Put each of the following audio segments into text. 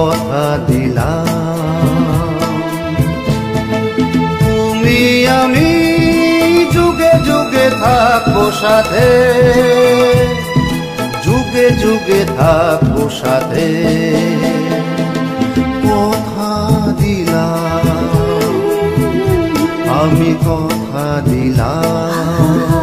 কথা দিলাম, তুমি আমি যুগে যুগে থাকবো সাথে, যুগে যুগে থাকবো সাথে। কথা দিলাম, আমি কথা দিলাম।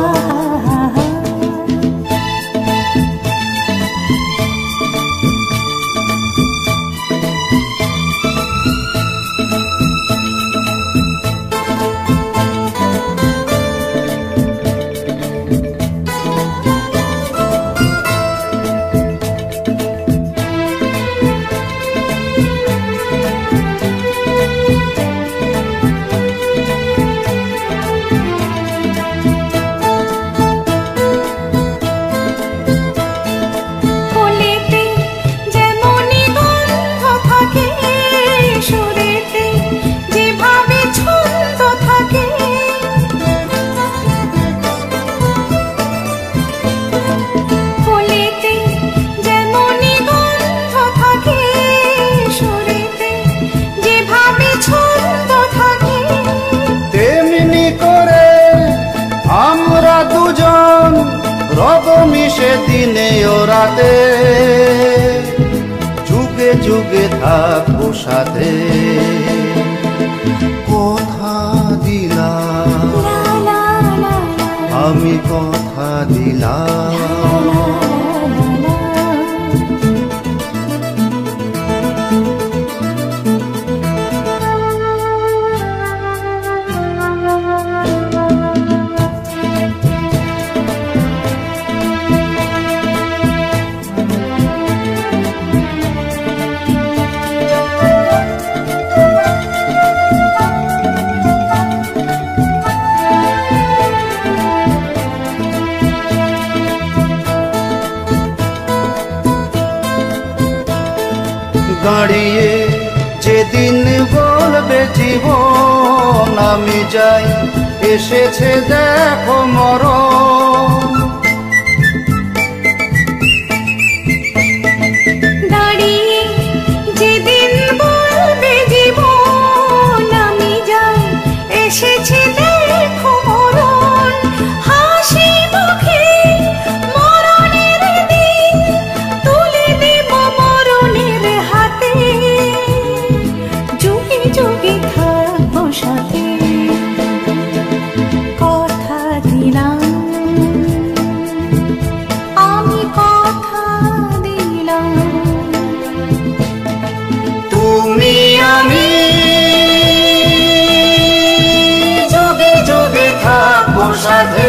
রব মিশে দিনে ও রাতে, যুগে যুগে থাকবো সাথে। কথা দিলাম, আমি কথা দিলাম। দাঁড়িয়ে যেদিন বলবে জীবন আমি যাই, এসেছে দেখো মরণ। দাঁড়িয়ে যেদিন বলবে জীবন আমি যাই, এসেছে দেখো মরণ। হাসি মুখে মরণের দিন তুলে দেব মরণের হাতে, যুগে যুগে থাকবো সাথে। কথা দিলাম, আমি কথা দিলাম। তুমি আমি যুগে যুগে থাকবো সাথে,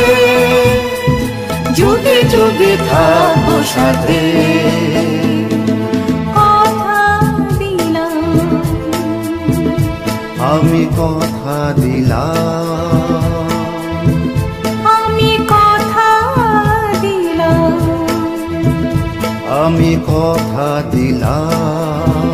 যুগে যুগে থাকবো সাথে। কথা দিলাম, আমি কথা দিলাম, আমি কথা দিলাম। আমি কথা দিলাম।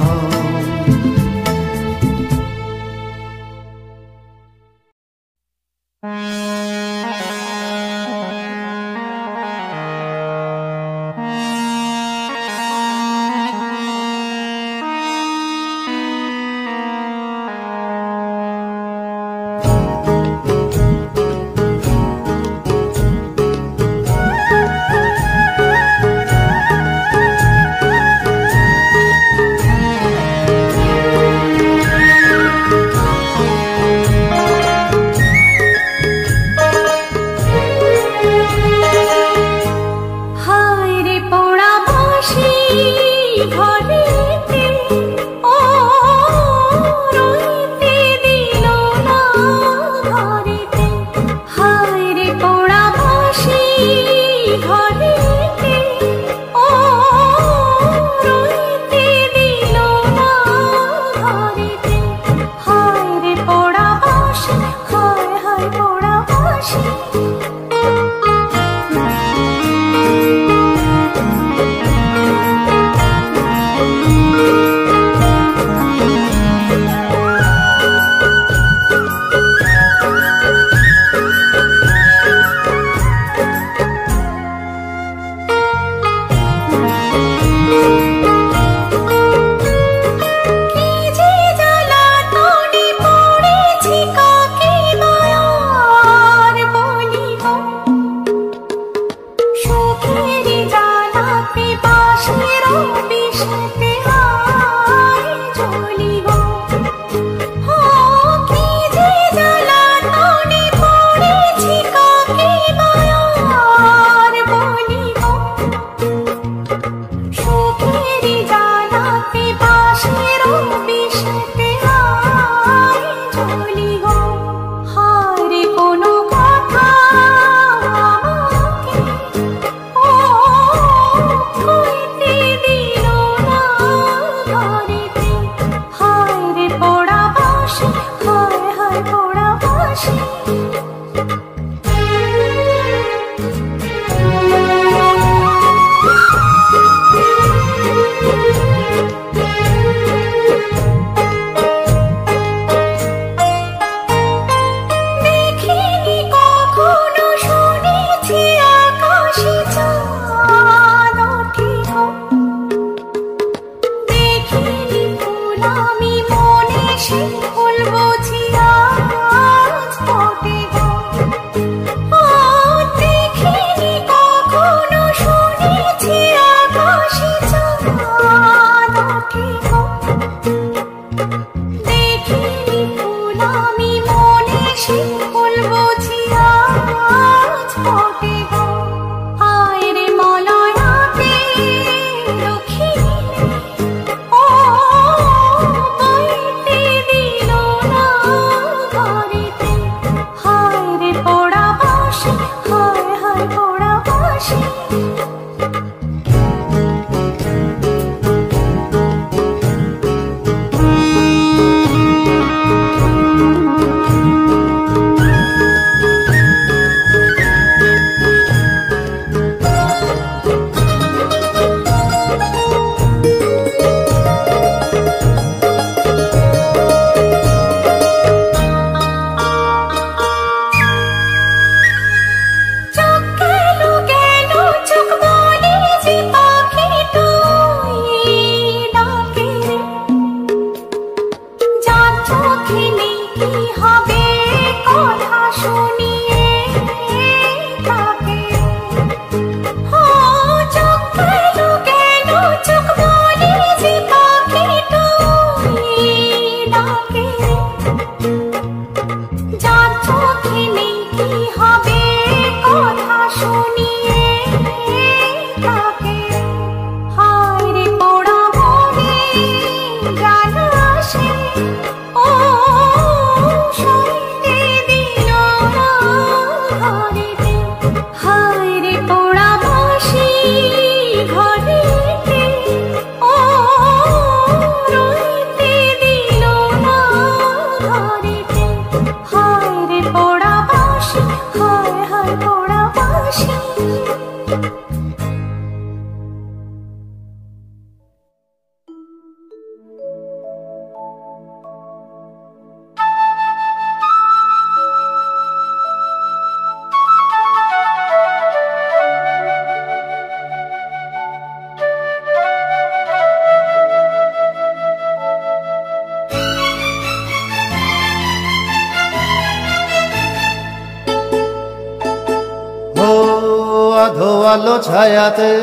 আলো ছায়াতে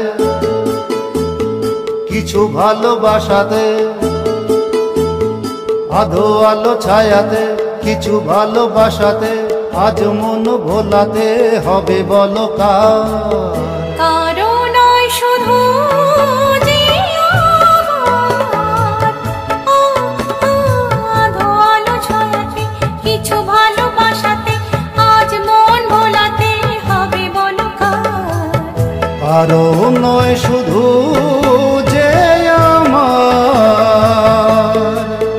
কিছু ভালোবাসাতে, আধো আলো ছায়াতে কিছু ভালোবাসাতে, আজ মন ভোলাতে হবে বলো কার? কারো নয় শুধু যে আমার, আধো আলো ছায়াতে কিছু ভালোবাসাতে, আজ মন ভোলাতে হবে বলো কার? কারো নয় শুধু যে আমার।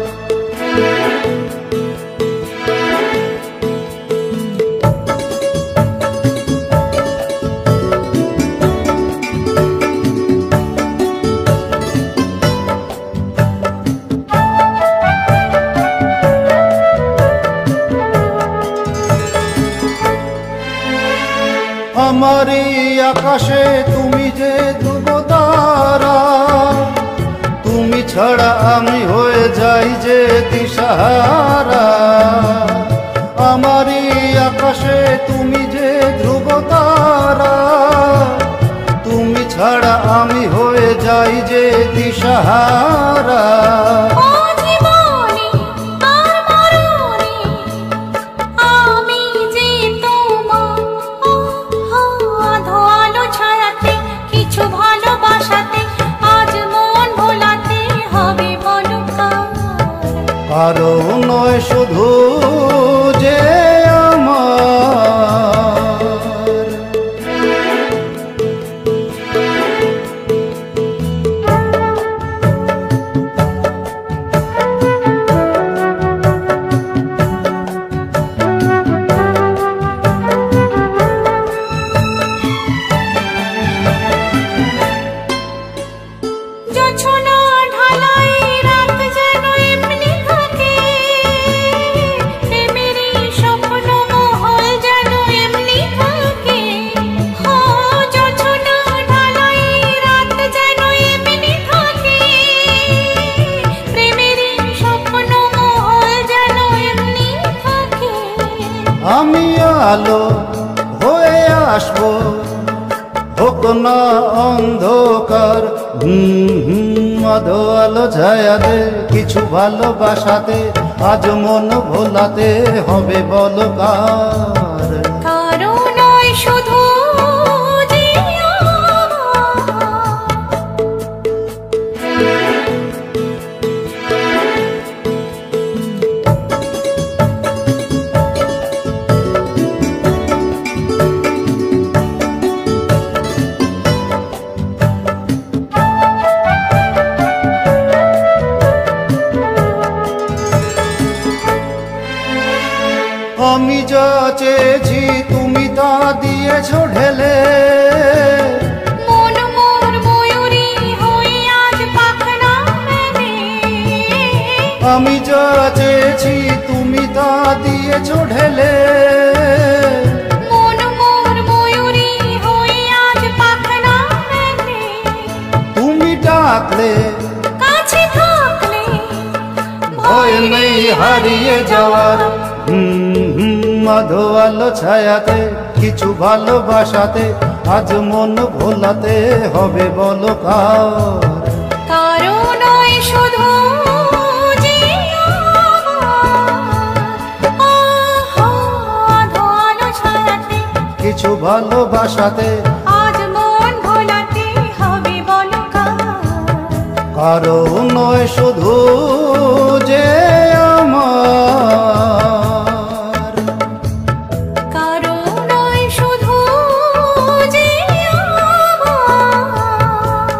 আমারই আকাশে তুমি যে ধ্রুবতারা, তুমি ছাড়া আমি হয়ে যাই যে দিশাহারা। আমারই আকাশে তুমি যে ধ্রুবতারা, তুমি ছাড়া আমি হয়ে যাই যে দিশাহারা। কারো নয় শুধু যে আমার। আমি আলো হয়ে আসবো, হোক না অন্ধকার। আধো আলো ছায়াতে কিছু ভালোবাসাতে, আজ মন ভোলাতে হবে বলো কার? কারো নয় শুধু যে আমি যা চেয়েছি তুমি তা দিয়েছ ঢেলে, মন মোর ময়ূরী হয়ে আজ পাখনা মেলে। আমি যা চেয়েছি তুমি তা দিয়েছ ঢেলে, মন মোর ময়ূরী হয়ে আজ পাখনা মেলে। তুমি ডাকলে কাছে থাকলে ভয় নেই হারিয়ে যাওয়ার। আধো আলো ছায়াতে কিছু ভালোবাসাতে, আজ মন ভোলাতে হবে বলো কার? কারো নয় শুধু যে আধো আলো ছায়াতে কিছু ভালোবাসাতে, আজ মন ভোলাতে হবে বলো কার? কারো নয় শুধু যে আমার। কারো নয় শুধু যে আমার,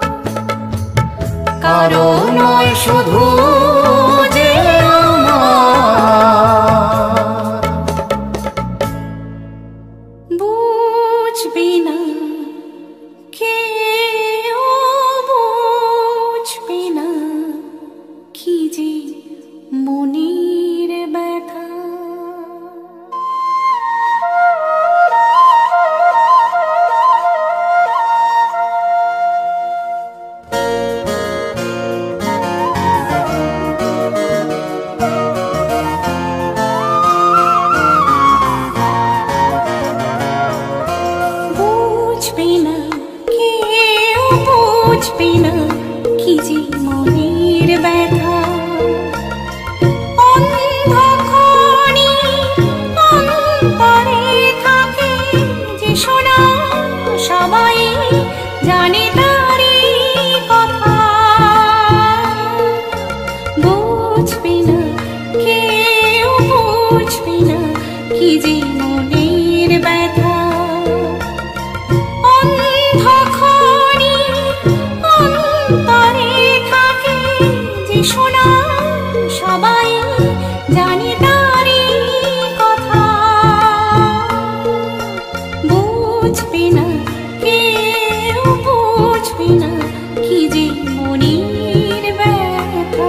কারো নয় শুধু যে আমার। বুঝবি না কেউ বুঝবি না কি যে মনের ব্যথা। বুঝবি না বুঝবে না কেউ বুঝবে না কি যে মনের ব্যথা অন্ধকারে অন্তরে থাকে যে শোনা সবাই জানি তারি কথা বুঝবে না কেউ বুঝবে না কি যে মনের ব্যথা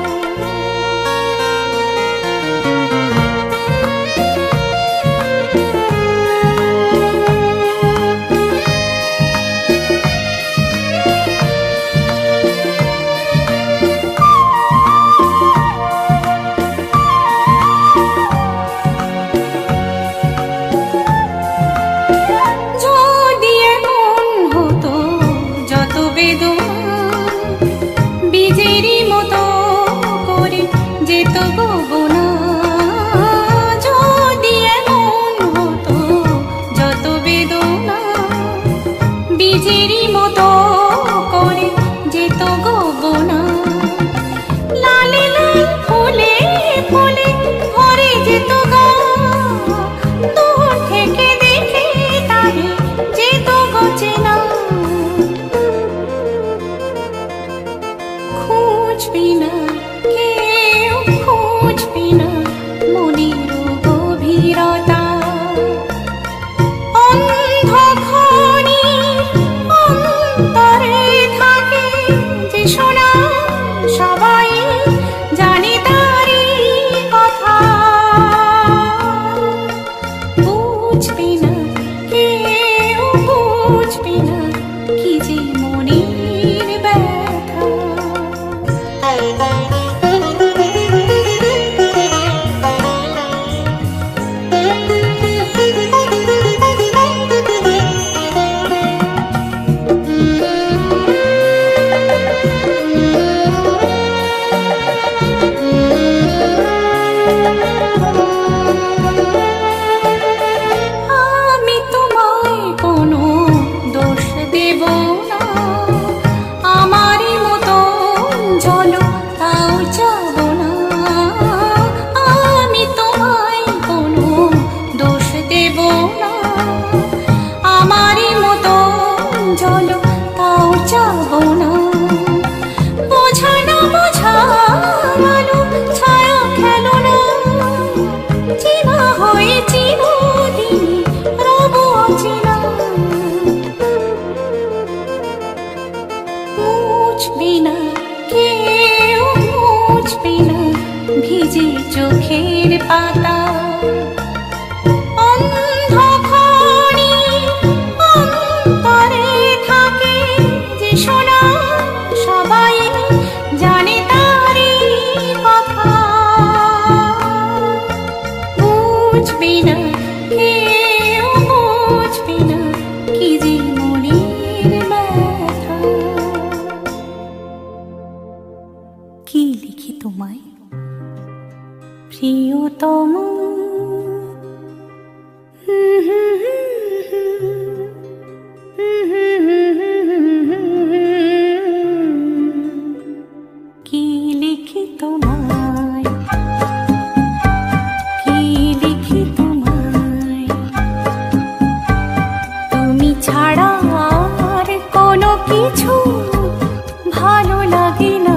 চোখের পাতা অন্ধকারে অন্তরে থাকে যে শোনা সবাই জানে তারি কথা বুঝবে না কেউ বুঝবে না কি যে মনের ব্যথা কি লিখি তোমায় প্রিয়তম কি লিখি তোমায় কি লিখি তোমায় তুমি ছাড়া আর কোনো কিছু ভালো লাগে না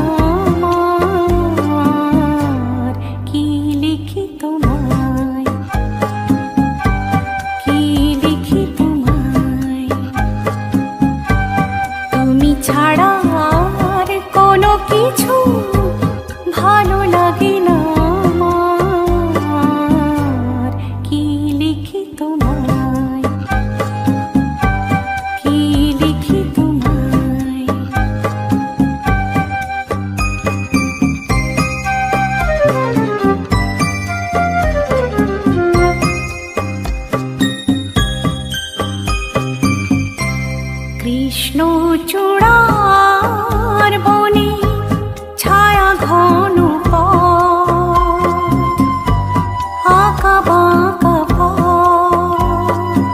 ছাড়া আর কোনো কিছু ভালো লাগে না আমার কি লিখি তোমায় কি লিখি তোমায় কৃষ্ণ চূড়ার বনে ছায়া ঘন আঁকা বাঁকা পথ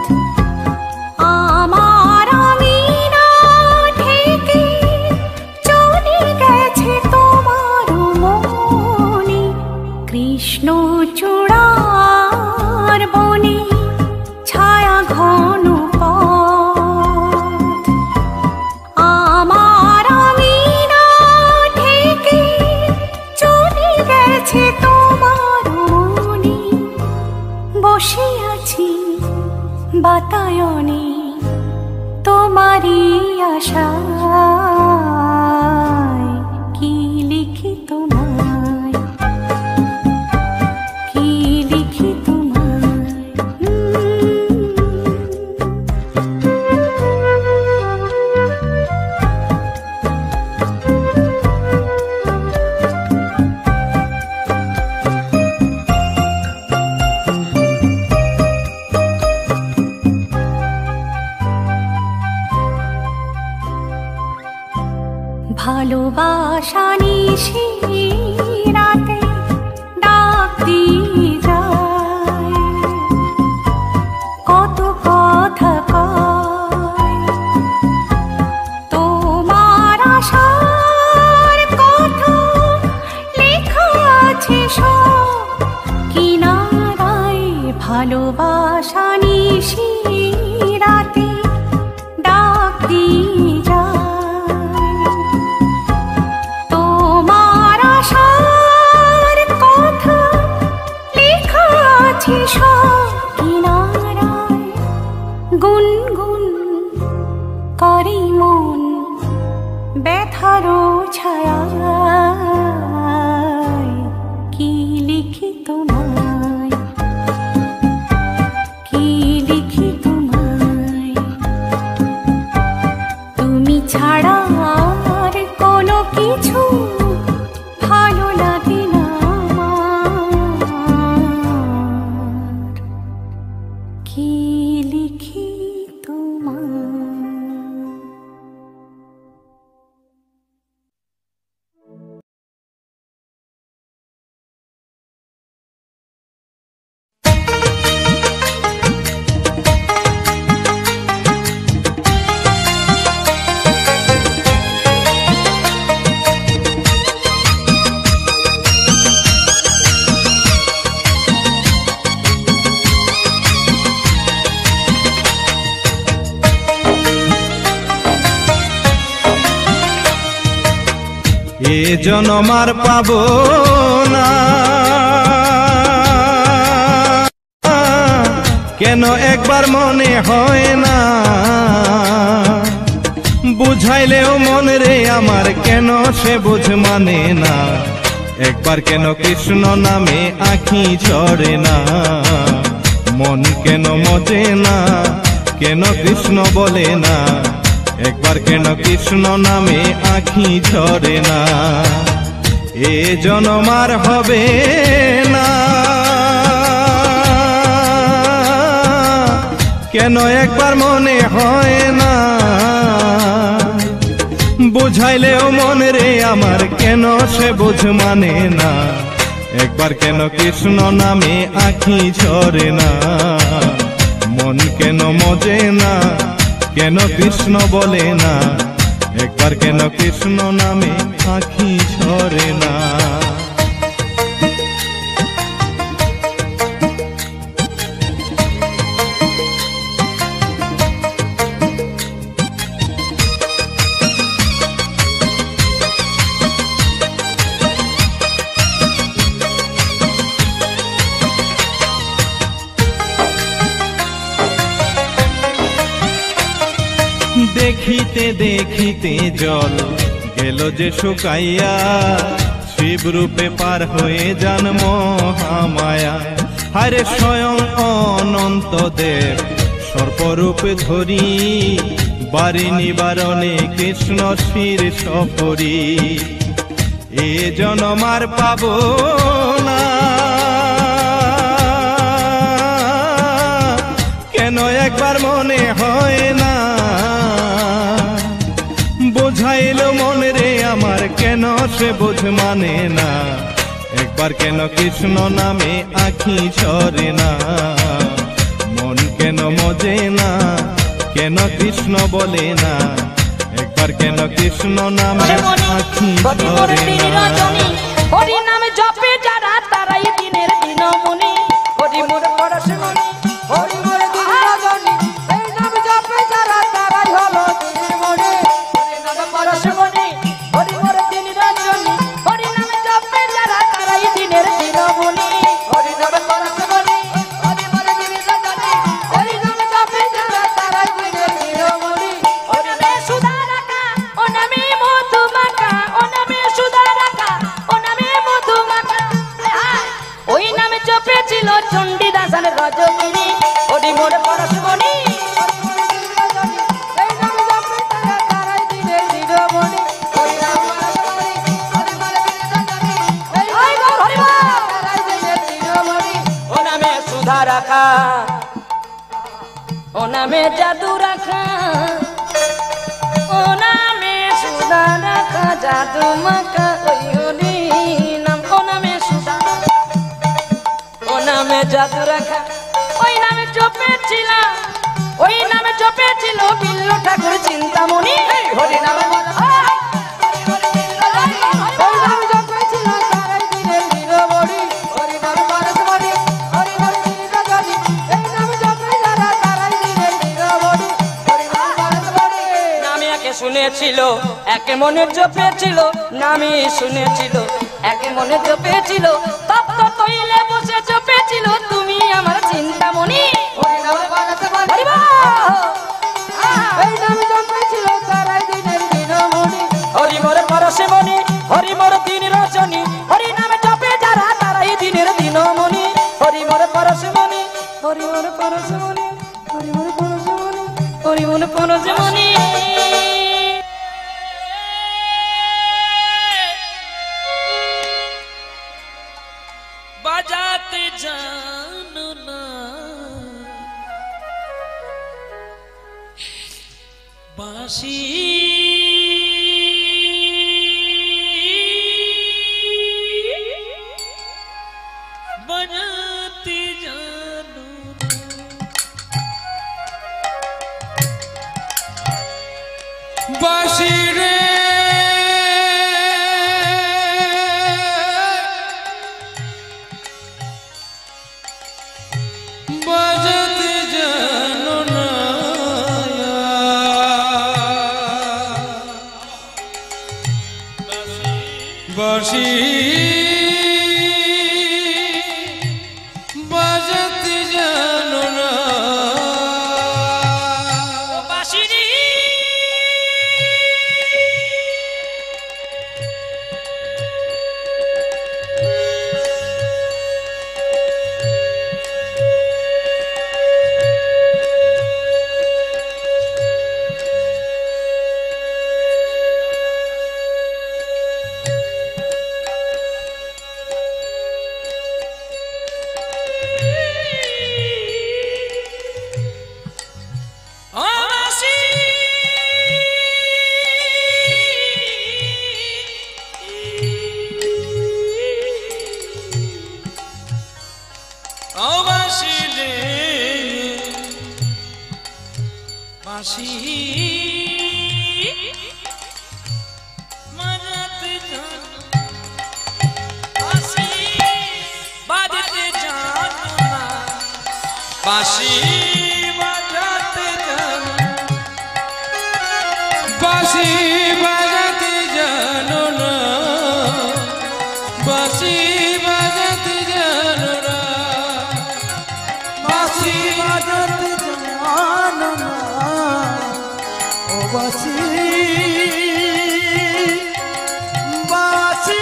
আমার আমিনা থেকে চলে গেছে তোমার মন হয়েছে তোমার মনে, বসে আছি বাতায়নে তোমারই আশায়। কি লিখি তোমায়, কি লিখি তোমায়। ভালোবাসা নিশি রাতে ডাক দিয়ে যায়, কত কথা কয় তোমার আশার কথা, লেখা আছে সব কিনারায়। ভালোবাসা নিশি রাতে ডাক দিয়ে যায়, তোমার আশার কথা লেখা আছে সব কিনারায়। গুনগুন করে মন ব্যথারও ছায়ায়। কি লিখি তোমায়, কি লিখি তোমায়। তুমি ছাড়া আর কোনো কিছু ভালো লাগে না আমার। কি লিখি তোমায়। এ জনম আর পাবো না, কেন একবার মনে হয় না। বুঝাইলেও মন রে আমার কেন সে বুঝ মানে না। একবার কেন কৃষ্ণ নামে আঁখি ঝরে না, মন কেন মজে না, কেন কৃষ্ণ বলে না। একবার কেন কৃষ্ণ নামে আঁখি ঝরে না। এ জনম আর হবে না, কেন একবার মনে হয় না। বুঝাইলেও মন রে আমার কেন সে বুঝ মানে না। একবার কেন কৃষ্ণ নামে আঁখি ঝরে না, মন কেন মজে না, কেন কৃষ্ণ বলে না। একবার কেন কৃষ্ণ নামে আঁখি ঝরে না। দেখিতে দেখিতে জল গেল যে শুকাইয়া, শিব রূপে পার হয়ে যান মহামায়া। হারে স্বয়ং অনন্ত দেব সর্পরূপে ধরি, বারি নিবারণে কৃষ্ণ শির সপরি। এ জনম আর পাবো না, কেন একবার মনে হয় না। বুঝাইল মন রে আমার কেন সে বুঝ মানে না। একবার কেন কৃষ্ণ নামে আঁখি ঝরে না, মন কেন মজে না, কেন কৃষ্ণ বলে না। একবার কেন কৃষ্ণ নামে আঁখি ঝরে না। হরি নামে জপে যারা তারাই দিনের দিন মনে। হরি মোর পরশমণি, হরি মোর দিন রজনী, এই নাম জপে যারা তারাই হলো দিনের মনে। হরি নাম পরশমণি, হরি মোর দিন রজনী, হরি নামে জপে যারা তারাই দিনের ছিল চণ্ডীদাসন রজকিনী ওডি মোর পরশমণি এই নাম জপে তারা তারাই দিনে দিনমণি ওই নাম পরশমণি হরি বল বিরজনী এই হরি বল তারাই দিনে দিনমণি ও নামে সুধা রাখা ও নামে জাদু রাখা ও নামে সুধা রাখা জাদু মাখা ওই হরি নাম ও নামে সুধা ও নামে জাদু রাখা ওই নামে জপেছিল বিল্লু ঠাকুর চিন্তামণি হরি নাম ওই নাম জপেছিল তারাই দিনের দিনমণি হরি নাম পরশমণি হরি বল বিরজনী এই নাম জপে যারা তারাই দিনের দিনমণি হরি নাম পরশমণি নামে একে শুনেছিল একে মনে জপেছিল নামে শুনেছিল একে মনে জপেছিল তপ্ত তৈলে বসে জপেছিল তুমি আমার চিন্তামণি হরি নাম পরশমণি হরি বল এই নাম জপেছিল তারাই দিনের দিনমণি হরি মোর পরশমণি হরি মোর দিন রজনী হরি নাম জপে যারা তারাই দিনের দিনমণি হরি মোর পরশমণি হরি মোর পরশমণি হরি মোর পরশমণি হরি মোর পরশমণি বাজাতে জানো না বাঁশি বাজাতে জানো না বাঁশি রে বাজাতে জানো না বাঁশি বাজাতে জানো না বাঁশি বাঁশি বাজাতে জানো বাঁশি বাজাতে জানো না বাঁশি বাজাতে জানো বাঁশি বাজাতে জানো না বাঁশি বাজাতে জানো না বাঁশি বাজাতে জানো না ও বাঁশি বাঁশি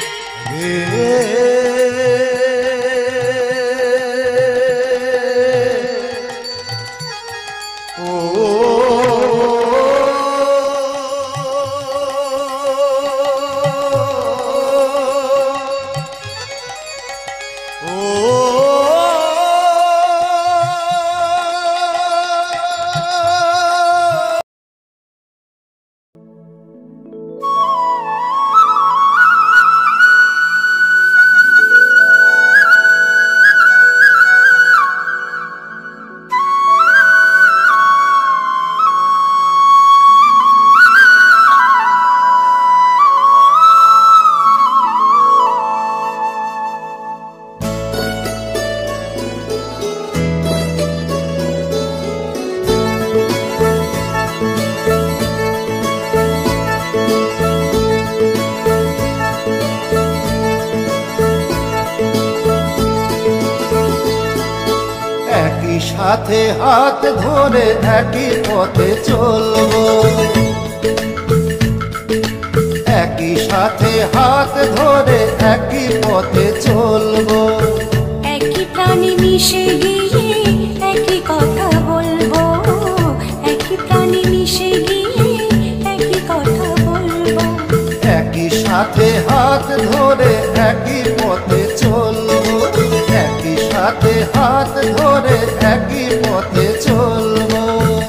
সাথে হাত ধরে একই পথে চলবো, একই সাথে হাত ধরে একই পথে চলবো, একই প্রাণ প্রাণে মিশে গিয়ে একই কথা বলবো, একই প্রাণে মিশে গিয়ে একই কথা বলবো। একই সাথে হাত ধরে একই পথে চলবো, একই সাথে হাত ধরে একই পথে চলবো।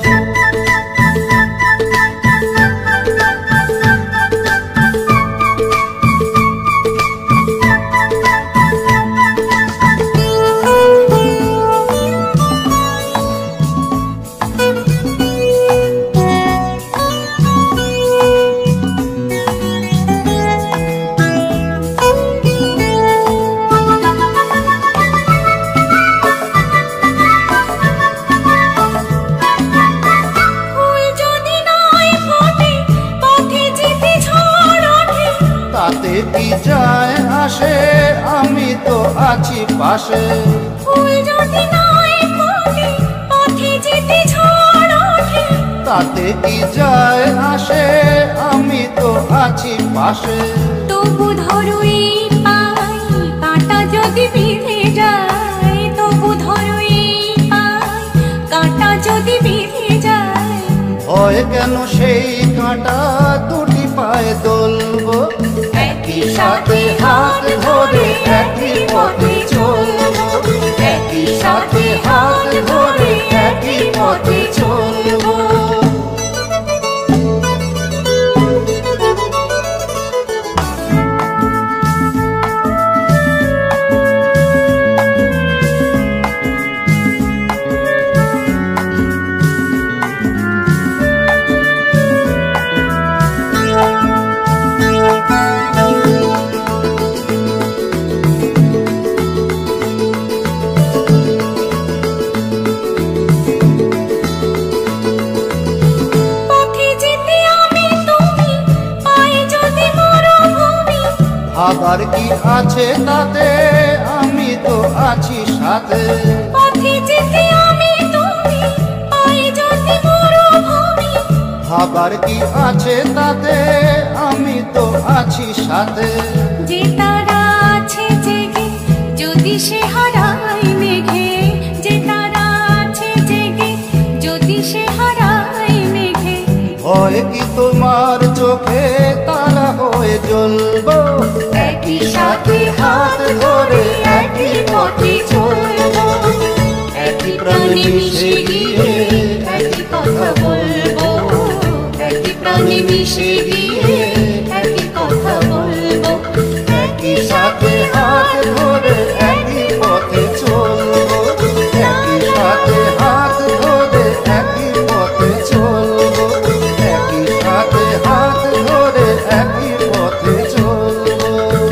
তাতে কি যায় আসে, আমি তো আছি পাশে। ফুল যদি নয় ফোটে, পথে যেতে ঝড় ওঠে। তাতে কি যায় আসে, আমি তো আছি পাশে। তবু ধরো এই পাই, কাঁটা যদি বিঁধে যায়। তবু ধরো এই পাই, কাঁটা যদি বিঁধে যায়। ভয় কেন সেই কাঁটা দুটি পায়ে দোলবো, একই সাথে হাত ধরে একই পথে চলবো, একই সাথে হাত ধরে একই পথে চলবো। আবার কি আছে তাতে, আমি তো আছি সাথে। পথে যেতে আমি তুমি, পায়ে যদি মরুভূমি। আবার কি আছে তাতে, আমি তো আছি সাথে। যে তারা আছে জেগে যদি সে হারায় মেঘে, যে তারা আছে জেগে যদি সে হারায় মেঘে। ভয় কি তোমার চোখে তারা হয়ে জ্বলবো, একই সাথে হাত ধরে একই পথে চলবো, একই প্রাণে মিশে গিয়ে একই কথা বলবো, একই প্রাণে মিশে গিয়ে একই কথা বলবো, একই সাথে হাত ধরে একই পথে চলবো, একই সাথে হাত ধরে একই পথে চলবো, একই সাথে হাত ধরে একই পথে চলবো।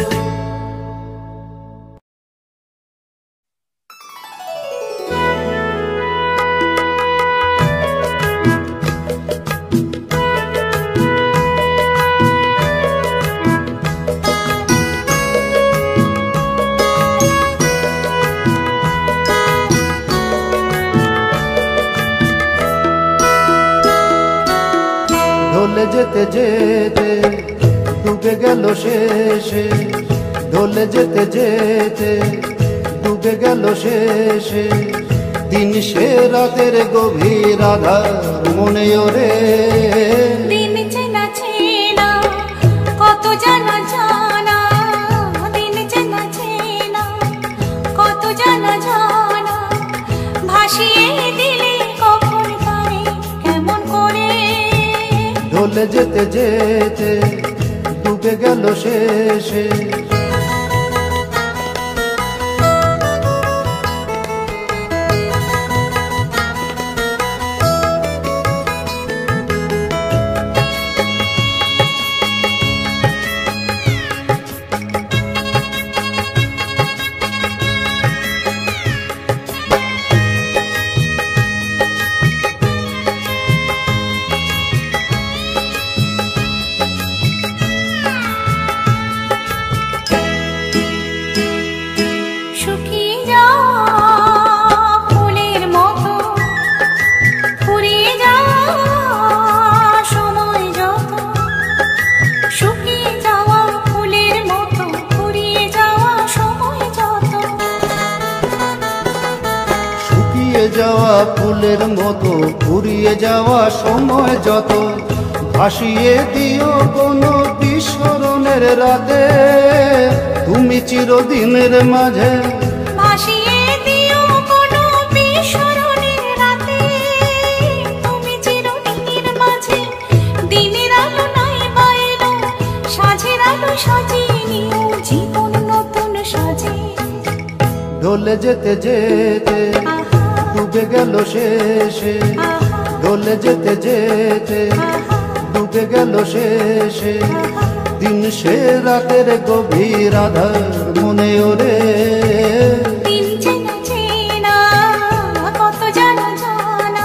ঢলে যেতে যেতে ডুবে গেল শেষে, ঢলে যেতে যেতে ডুবে গেল শেষে। দিন সে রাতের গভীর আধার মনে ওরে, দিন চেনা চেনা কত জানা জানা, দিন চেনা চেনা কত জানা জানা। ভাসিয়ে দিলে কখন তারে কেমন করে। ঢলে যেতে যেতে ডুবে গেল শেষে। শুকিয়ে যাওয়া ফুলের মতো ফুরিয়ে যাওয়া সময় যত ভাসিয়ে দিও কোনো বিস্মরণের রাতে তুমি চিরদিনের মাঝে ভাসিয়ে দিও কোনো বিস্মরণের রাতে তুমি চিরদিনের মাঝে দিনের আলো নাই বাইলো সাঁঝের আলো সাজিয়ে নিও জীবন নতুন সাজে ঢলে যেতে যেতে ডুবে গেল শেষে ঢলে যেতে যেতে ডুবে গেল শেষে দিন সে রাতের গভীর আধার মনে ওরে দিন চেনা চেনা কত জানা জানা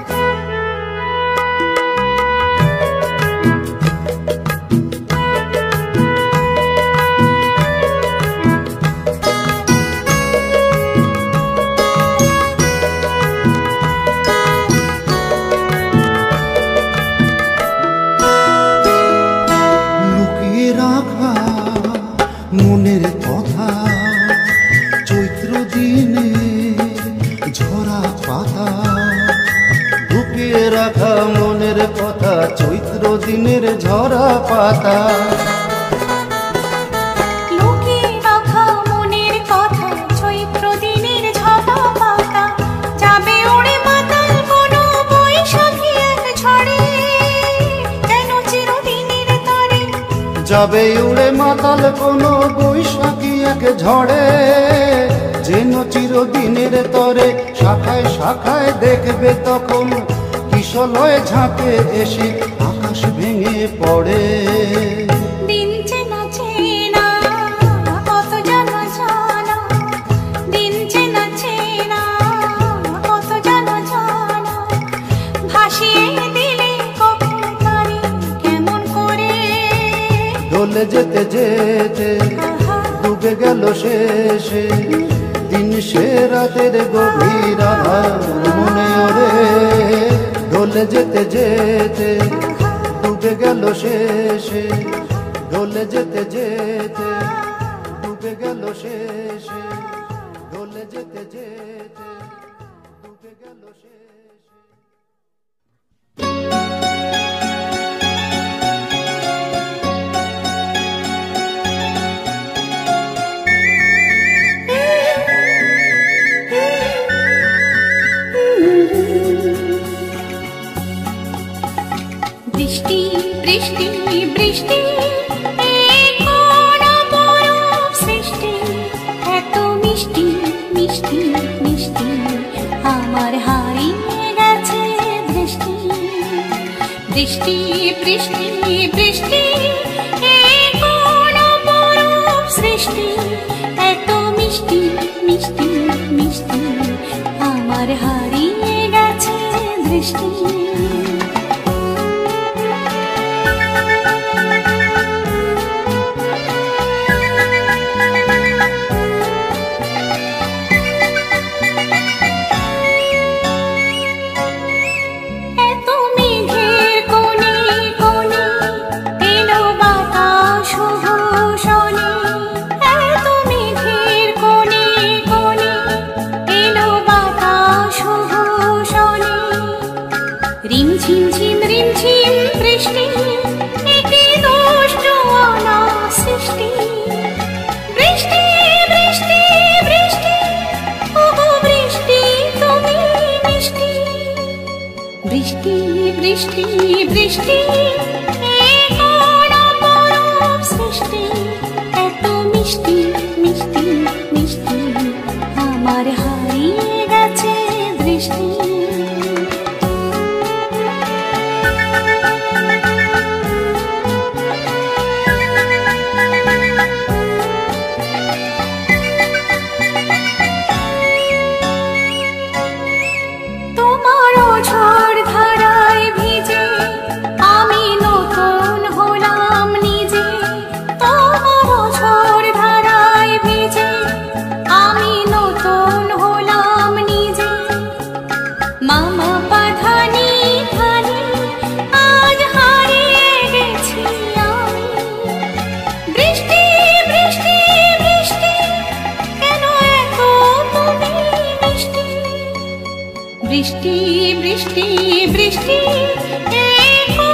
লুকিয়ে রাখা মনের কথা চৈত্র দিনে ঝরা পাতা লুকিয়ে রাখা মনের কথা চৈত্র দিনের ঝরা পাতা লুকিয়ে রাখা মনের কথা চৈত্র দিনের ঝরা পাতা যাবে ওড়ে মাতাল কোনো বৈশাখী এক ঝড়ে কেন চিরদিনের তরে যাবে উড়ে মাতাল কোনো বৈশাখী এক ঝড়ে যেন চিরদিনের তরে শাখায় শাখায় দেখবে তখন কিশলয় ঝাঁকে এসে আকাশ ভেঙে পড়ে দিন চেনা চেনা কত জানা জানা দিন চেনা চেনা কত জানা জানা ভাসিয়ে দিলে কখন তারে কেমন করে ঢলে যেতে যেতে ডুবে গেল শেষে দিন সে রাতের গভীর আধার মনে ওরে ঢলে যেতে যেতে ডুবে গেল শেষে ঢলে যেতে যেতে ডুবে গেল শেষে ঢলে যেতে যেতে ডুবে গেল শেষে বৃষ্টি বৃষ্টি বৃষ্টি এই কোন অপরূপ সৃষ্টি এত মিষ্টি মিষ্টি মিষ্টি আমার হারিয়ে গেছে দৃষ্টি বৃষ্টি বৃষ্টি বৃষ্টি এই কোন অপরূপ সৃষ্টি এত মিষ্টি মিষ্টি মিষ্টি আমার হারিয়ে গেছে দৃষ্টি বৃষ্টি বৃষ্টি বৃষ্টি এই কোন অপরূপ সৃষ্টি এত মিষ্টি মিষ্টি মিষ্টি আমার হারিয়ে গেছে দৃষ্টি তোমারও ঝড় ধারায় ভিজে আমি বৃষ্টি বৃষ্টি বৃষ্টি এই